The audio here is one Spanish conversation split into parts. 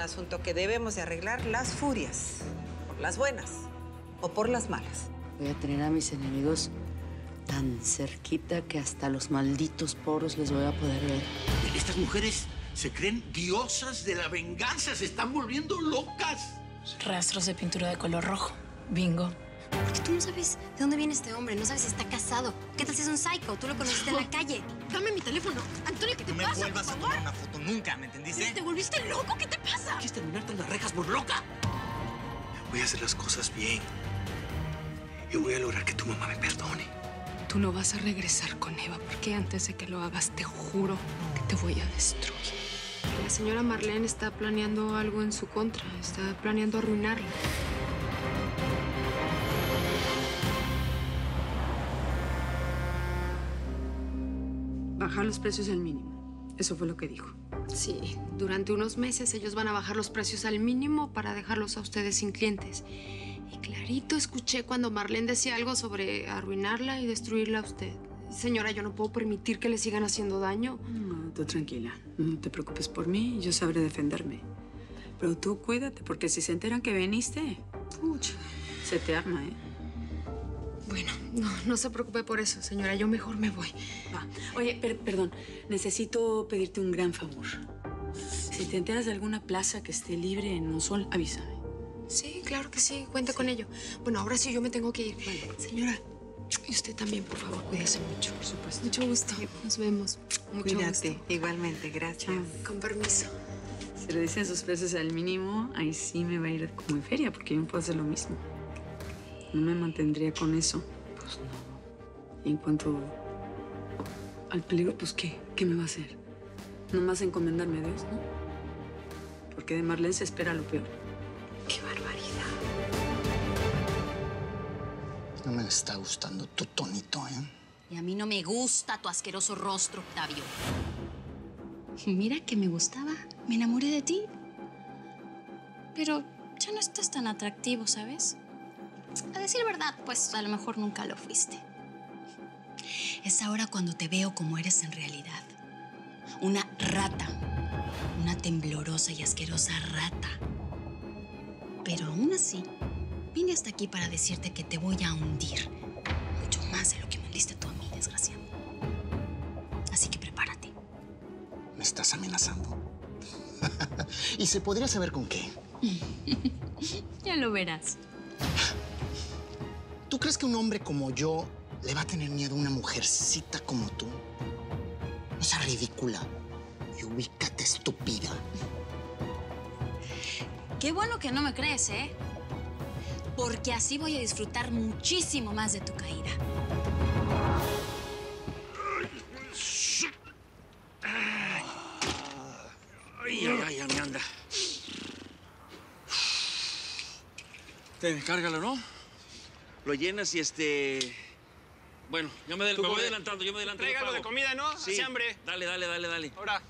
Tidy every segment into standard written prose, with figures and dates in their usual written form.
asunto que debemos de arreglar las furias. Por las buenas o por las malas. Voy a tener a mis enemigos tan cerquita que hasta los malditos poros les voy a poder ver. Estas mujeres se creen diosas de la venganza. Se están volviendo locas. Rastros de pintura de color rojo. Bingo. Porque tú no sabes de dónde viene este hombre, no sabes si está casado. ¿Qué tal si es un psycho? Tú lo conociste en la calle. Dame mi teléfono. Antonio, ¿qué te pasa? No me vuelvas a tomar una foto nunca, ¿me entendiste? ¿Te volviste loco? ¿Qué te pasa? ¿Quieres terminarte en las rejas por loca? Voy a hacer las cosas bien. Y voy a lograr que tu mamá me perdone. Tú no vas a regresar con Eva, porque antes de que lo hagas, te juro que te voy a destruir. La señora Marlene está planeando algo en su contra. Está planeando arruinarla. Bajar los precios al mínimo. Eso fue lo que dijo. Sí, durante unos meses ellos van a bajar los precios al mínimo para dejarlos a ustedes sin clientes. Y clarito escuché cuando Marlene decía algo sobre arruinarla y destruirla a usted. Señora, yo no puedo permitir que le sigan haciendo daño. No, tú tranquila. No te preocupes por mí, yo sabré defenderme. Pero tú cuídate, porque si se enteran que viniste, pucha, se te arma, ¿eh? Bueno, no se preocupe por eso, señora. Yo mejor me voy. Va. Oye, perdón. Necesito pedirte un gran favor. Si te enteras de alguna plaza que esté libre en Monzón, avísame. Sí, claro que sí. Cuenta con ello. Bueno, ahora sí yo me tengo que ir. Vale. Señora, y usted también, por favor, cuídese mucho. Por supuesto. Mucho gusto. Nos vemos. Mucho Cuídate, gusto. igualmente. Gracias. Con permiso. Si le dicen sus precios al mínimo, ahí sí me va a ir como en feria, porque yo no puedo hacer lo mismo. No me mantendría con eso. Pues no. Y en cuanto al peligro, pues ¿qué? ¿Qué me va a hacer? Nomás encomendarme a Dios, ¿no? Porque de Marlene se espera lo peor. ¡Qué barbaridad! No me está gustando tu tonito, ¿eh? Y a mí no me gusta tu asqueroso rostro, Octavio. Mira que me gustaba. Me enamoré de ti. Pero ya no estás tan atractivo, ¿sabes? A decir verdad, pues a lo mejor nunca lo fuiste. Es ahora cuando te veo como eres en realidad. Una rata. Una temblorosa y asquerosa rata. Pero aún así, vine hasta aquí para decirte que te voy a hundir. Mucho más de lo que me hundiste tú a mí, desgraciado. Así que prepárate. ¿Me estás amenazando? ¿Y se podría saber con qué? Ya lo verás. ¿Tú crees que un hombre como yo le va a tener miedo a una mujercita como tú? No seas ridícula. Y ubícate, estúpida. Qué bueno que no me crees, ¿eh? Porque así voy a disfrutar muchísimo más de tu caída. Ay, ya me anda. Cárgalo, ¿no? Lo llenas y Bueno, me voy adelantando, Tráigalo de comida, ¿no? Sí. Hace hambre. Dale. Ahora.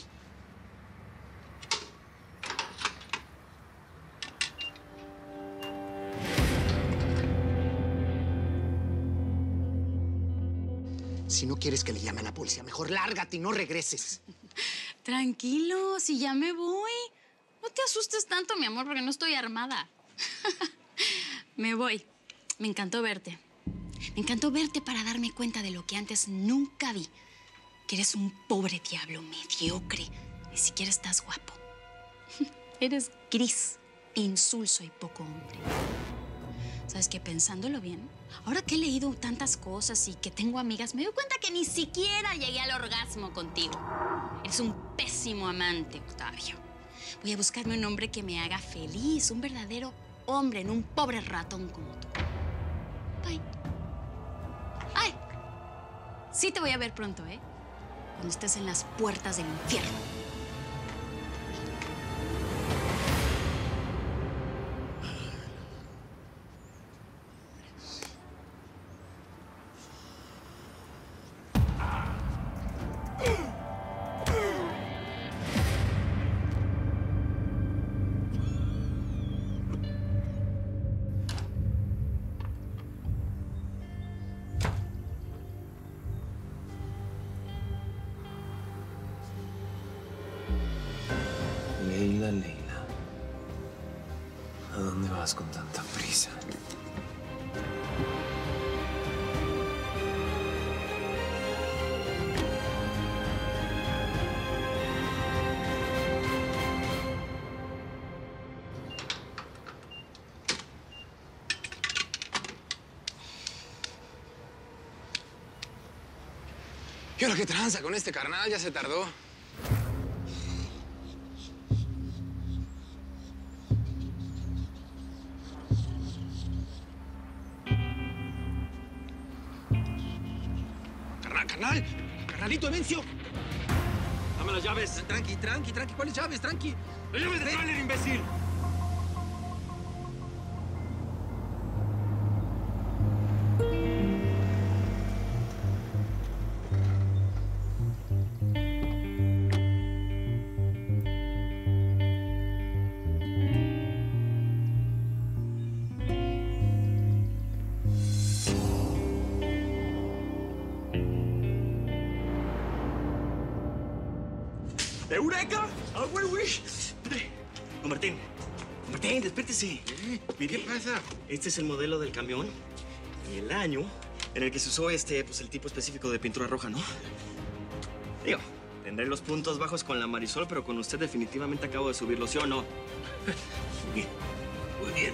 Si no quieres que le llame a la policía, mejor lárgate y no regreses. Tranquilo, si ya me voy. No te asustes tanto, mi amor, porque no estoy armada. Me voy. Me encantó verte. Me encantó verte para darme cuenta de lo que antes nunca vi. Que eres un pobre diablo mediocre. Ni siquiera estás guapo. Eres gris, insulso y poco hombre. ¿Sabes qué? Pensándolo bien, ahora que he leído tantas cosas y que tengo amigas, me doy cuenta que ni siquiera llegué al orgasmo contigo. Eres un pésimo amante, Octavio. Voy a buscarme un hombre que me haga feliz, un verdadero hombre, no un pobre ratón como tú. Bye. ¡Ay! Sí te voy a ver pronto, ¿eh? Cuando estés en las puertas del infierno. Leila. ¿Dónde vas con tanta prisa? ¿Qué hora que tranza con este carnal? Ya se tardó. ¡Carnal! ¡Carnalito, Evencio! Dame las llaves. Tranqui. ¿Cuáles llaves? Tranqui. ¡Las llaves de tráiler, imbécil! ¡Eureka! ¡Ah, güey! Don Martín, despértese. ¿Qué pasa? Este es el modelo del camión y el año en el que se usó pues el tipo específico de pintura roja, ¿no? Digo, tendré los puntos bajos con la Marisol, pero con usted definitivamente acabo de subirlo, ¿sí o no? Muy bien.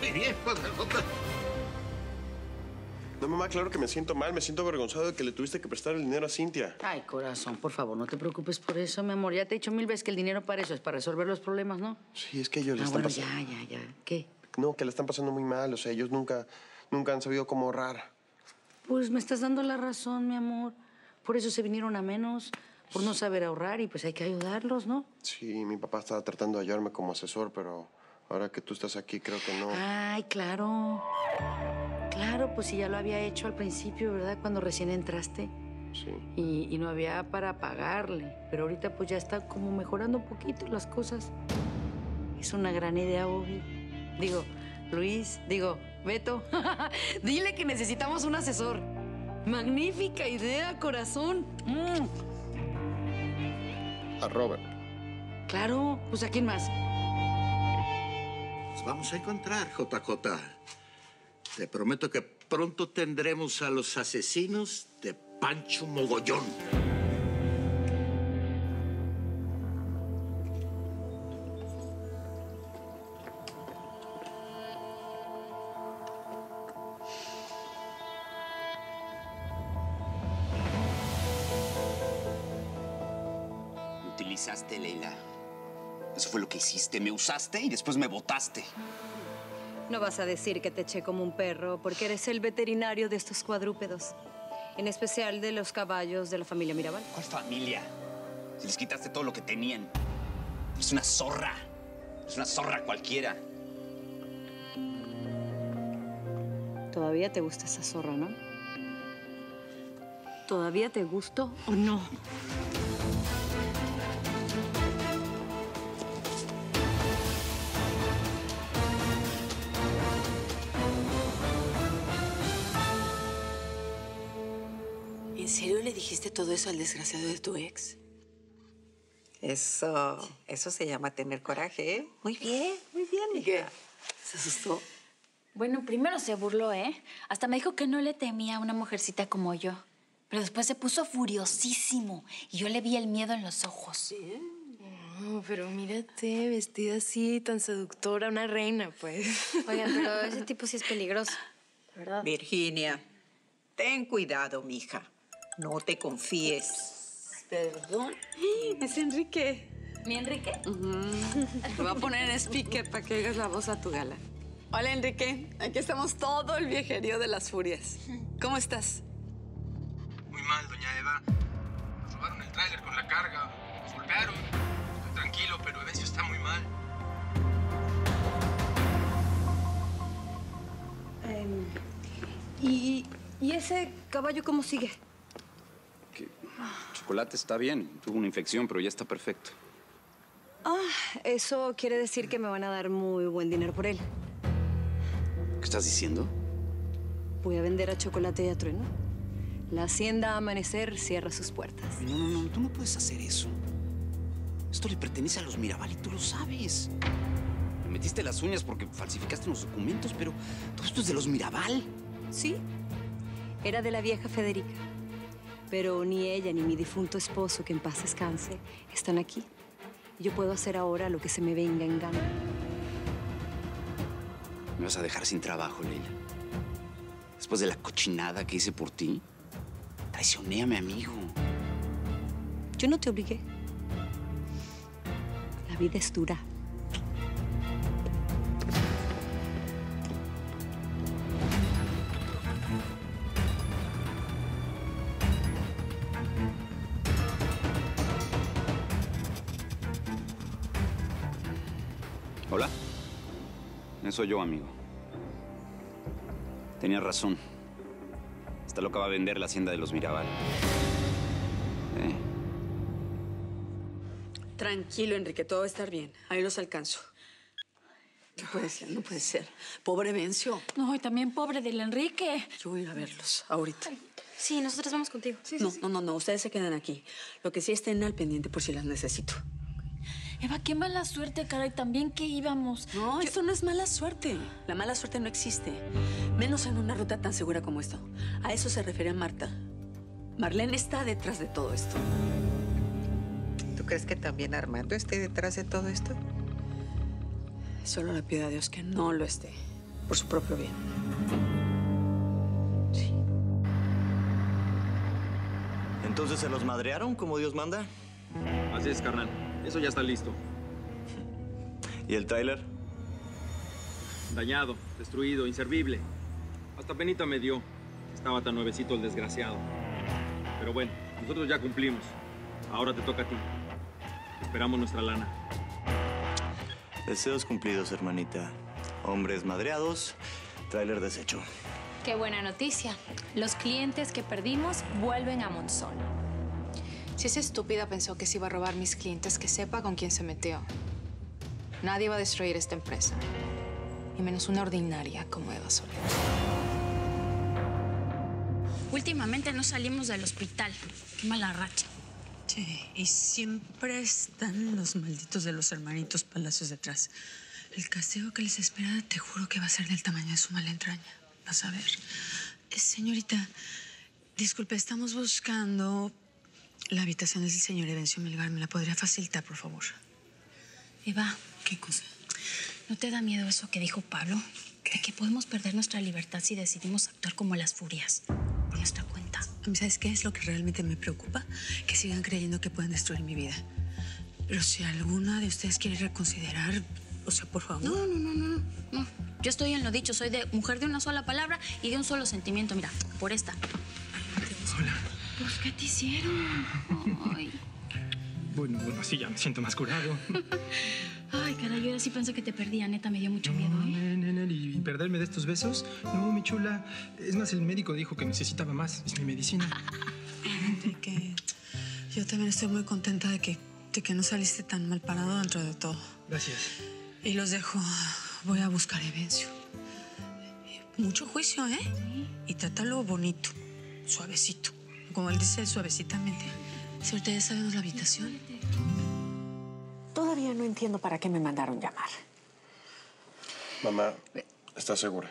No, mamá, claro que me siento mal. Me siento avergonzado de que le tuviste que prestar el dinero a Cintia. Ay, corazón, por favor, no te preocupes por eso, mi amor. Ya te he dicho 1000 veces que el dinero para eso es para resolver los problemas, ¿no? Sí, es que ellos le están bueno, pasando... ya. ¿Qué? No, que le están pasando muy mal. O sea, ellos nunca han sabido cómo ahorrar. Pues me estás dando la razón, mi amor. Por eso se vinieron a menos, por no saber ahorrar y pues hay que ayudarlos, ¿no? Sí, mi papá estaba tratando de ayudarme como asesor, pero ahora que tú estás aquí, creo que no. Ay, claro. Claro, pues sí, ya lo había hecho al principio, ¿verdad? Cuando recién entraste. Sí. Y no había para pagarle. Pero ahorita pues ya está como mejorando un poquito las cosas. Es una gran idea, Bobby. Digo, Luis, Beto. Dile que necesitamos un asesor. Magnífica idea, corazón. A Robert. Claro, pues ¿a quién más? Nos vamos a encontrar, JJ. Te prometo que pronto tendremos a los asesinos de Pancho Mogollón. Me utilizaste, Leila. Eso fue lo que hiciste. Me usaste y después me botaste. No vas a decir que te eché como un perro, porque eres el veterinario de estos cuadrúpedos. En especial de los caballos de la familia Mirabal. ¿Cuál familia? Si les quitaste todo lo que tenían. Es una zorra. Es una zorra cualquiera. Todavía te gusta esa zorra, ¿no? ¿Todavía te gustó o no? ¿En serio le dijiste todo eso al desgraciado de tu ex? Eso se llama tener coraje, ¿eh? Muy bien, hija. ¿Qué? ¿Se asustó? Bueno, primero se burló, ¿eh? Hasta me dijo que no le temía a una mujercita como yo. Pero después se puso furiosísimo y yo le vi el miedo en los ojos. No, pero mírate, vestida así, tan seductora, una reina, pues. Oigan, pero ese tipo sí es peligroso, ¿verdad? Virginia, ten cuidado, mija. No te confíes. ¿Perdón? Es Enrique. ¿Mi Enrique? Te voy a poner en speaker para que oigas la voz a tu gala. Hola, Enrique. Aquí estamos todo el viejerío de las furias. ¿Cómo estás? Muy mal, doña Eva. Nos robaron el tráiler con la carga. Nos golpearon. Estoy tranquilo, pero Evencio está muy mal. ¿Y ese caballo cómo sigue? Chocolate está bien. Tuvo una infección, pero ya está perfecto. Eso quiere decir que me van a dar muy buen dinero por él. ¿Qué estás diciendo? Voy a vender a Chocolate y a Trueno. La hacienda Amanecer cierra sus puertas. No, tú no puedes hacer eso. Esto le pertenece a los Mirabal y tú lo sabes. Te metiste las uñas porque falsificaste los documentos, pero todo esto es de los Mirabal. Sí, era de la vieja Federica. Pero ni ella ni mi difunto esposo, que en paz descanse, están aquí. Yo puedo hacer ahora lo que se me venga en gana. ¿Me vas a dejar sin trabajo, Leila? Después de la cochinada que hice por ti, traicioné a mi amigo. Yo no te obligué. La vida es dura. Hola. Soy yo, amigo. Tenías razón. Esta loca va a vender la hacienda de los Mirabal. Tranquilo, Enrique, todo va a estar bien. Ahí los alcanzo. No puede ser, no puede ser. Pobre Vencio. No, y también pobre del Enrique. Yo voy a ir a verlos ahorita. Sí, nosotros vamos contigo. No, ustedes se quedan aquí. Lo que sí estén al pendiente por si las necesito. Eva, qué mala suerte, caray. También que íbamos. No, esto no es mala suerte. La mala suerte no existe. Menos en una ruta tan segura como esto. A eso se refiere Marta. Marlene está detrás de todo esto. ¿Tú crees que también Armando esté detrás de todo esto? Solo le pido a Dios que no lo esté. Por su propio bien. Sí. ¿Entonces se los madrearon como Dios manda? Así es, carnal. Eso ya está listo. ¿Y el tráiler? Dañado, destruido, inservible. Hasta penita me dio. Estaba tan nuevecito el desgraciado. Pero bueno, nosotros ya cumplimos. Ahora te toca a ti. Esperamos nuestra lana. Deseos cumplidos, hermanita. Hombres madreados, tráiler deshecho. Qué buena noticia. Los clientes que perdimos vuelven a Monzón. Si esa estúpida pensó que se iba a robar mis clientes, que sepa con quién se metió. Nadie va a destruir esta empresa. Y menos una ordinaria como Eva Soler. Últimamente no salimos del hospital. Qué mala racha. Sí, y siempre están los malditos de los hermanitos Palacios detrás. El castigo que les espera, te juro que va a ser del tamaño de su mala entraña. Vas a ver. Señorita, disculpe, estamos buscando la habitación del señor Evencio Melgar. ¿Me la podría facilitar, por favor? Eva. ¿Qué cosa? ¿No te da miedo eso que dijo Pablo? ¿Qué? De que podemos perder nuestra libertad si decidimos actuar como las furias. Por nuestra cuenta. ¿Sabes qué es lo que realmente me preocupa? Que sigan creyendo que pueden destruir mi vida. Pero si alguna de ustedes quiere reconsiderar, o sea, por favor. No. Yo estoy en lo dicho. Soy de mujer de una sola palabra y de un solo sentimiento. Mira, por esta. Hola. Pues, ¿qué te hicieron? Ay. Bueno, sí, ya me siento más curado. Ay, caray, yo ahora sí pensé que te perdía. Neta, me dio mucho miedo, ¿eh? Nena, ¿y perderme de estos besos? No, mi chula. Es más, el médico dijo que necesitaba más. Es mi medicina. Enrique, yo también estoy muy contenta de que no saliste tan mal parado dentro de todo. Gracias. Y los dejo. Voy a buscar a Evencio. Mucho juicio, ¿eh? Y trátalo bonito, suavecito. Como él dice, suavecitamente. Si ahorita ya sabemos la habitación. Todavía no entiendo para qué me mandaron llamar. Mamá, ¿estás segura?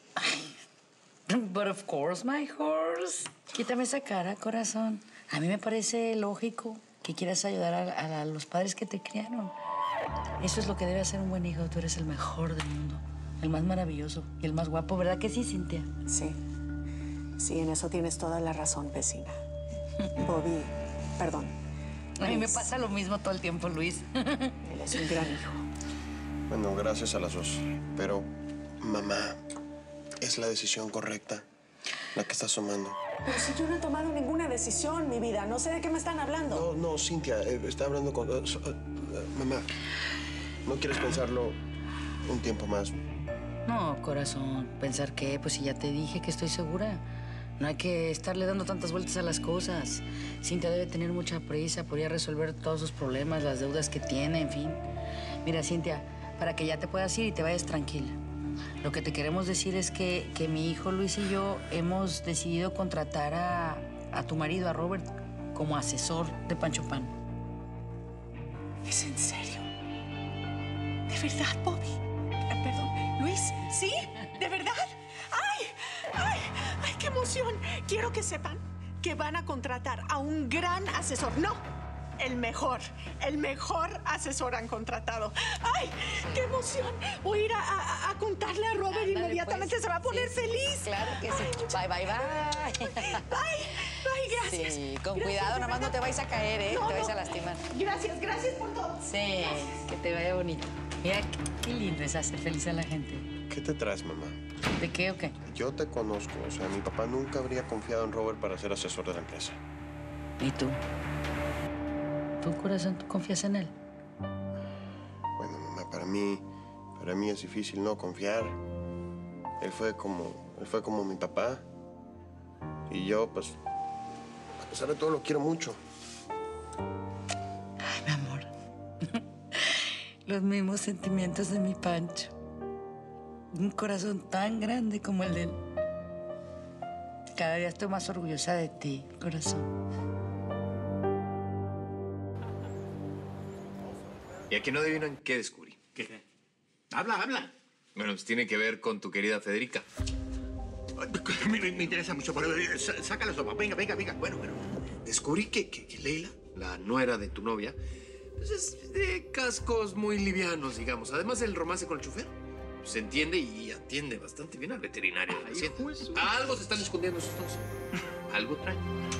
But of course, my horse. Quítame esa cara, corazón. A mí me parece lógico que quieras ayudar a los padres que te criaron. Eso es lo que debe hacer un buen hijo. Tú eres el mejor del mundo. El más maravilloso y el más guapo, ¿verdad que sí, Cintia? Sí. Sí, en eso tienes toda la razón, vecina. Bobby, perdón. A mí me pasa lo mismo todo el tiempo, Luis. Él es un gran hijo. Bueno, gracias a las dos. Pero, mamá, es la decisión correcta la que estás tomando. Pero si yo no he tomado ninguna decisión, mi vida. No sé de qué me están hablando. No, Cintia, está hablando con... mamá, ¿no quieres pensarlo un tiempo más? No, corazón. ¿Pensar qué? Pues si ya te dije que estoy segura. No hay que estarle dando tantas vueltas a las cosas. Cintia debe tener mucha prisa. Podría resolver todos sus problemas, las deudas que tiene, en fin. Mira, Cintia, para que ya te puedas ir y te vayas tranquila. Lo que te queremos decir es que mi hijo Luis y yo hemos decidido contratar a tu marido, a Robert, como asesor de Pancho Pan. ¿Es en serio? ¿De verdad, Bobby? Luis, ¿sí? ¿De verdad? ¡Ay! ¡Ay! ¡Ay, qué emoción! Quiero que sepan que van a contratar a un gran asesor. ¡No! El mejor asesor han contratado. ¡Ay, qué emoción! Voy a ir a contarle a Robert inmediatamente. Pues, se va a poner feliz. Claro que sí. Bye, bye, bye. Bye, gracias. Sí, con Gracias, cuidado, nomás no te vais a caer, ¿eh? No, te vais a lastimar. Gracias por todo. Sí, que te vaya bonito. Mira, qué lindo es hacer feliz a la gente. ¿Qué te traes, mamá? ¿De qué o qué? Yo te conozco. O sea, mi papá nunca habría confiado en Robert para ser asesor de la empresa. ¿Y tú? ¿Tu corazón, tú confías en él? Bueno, mamá, para mí es difícil no confiar. Él fue como mi papá. Y yo, pues, a pesar de todo, lo quiero mucho. Ay, mi amor. Los mismos sentimientos de mi Pancho. Un corazón tan grande como el de él. Cada día estoy más orgullosa de ti, corazón. ¿Y aquí no adivinan qué descubrí? ¿Qué? Habla. Bueno, pues tiene que ver con tu querida Federica. Me interesa mucho, pero saca la sopa. Venga. Bueno. Descubrí que Leila, la nuera de tu novia, pues es de cascos muy livianos, digamos. Además, el romance con el chofer se entiende y atiende bastante bien al veterinario de la hacienda. Algo se están escondiendo esos dos. Algo traen.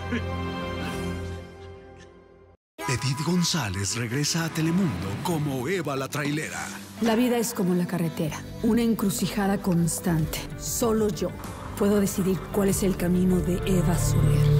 Edith González regresa a Telemundo como Eva la trailera. La vida es como la carretera, una encrucijada constante. Solo yo puedo decidir cuál es el camino de Eva Soler.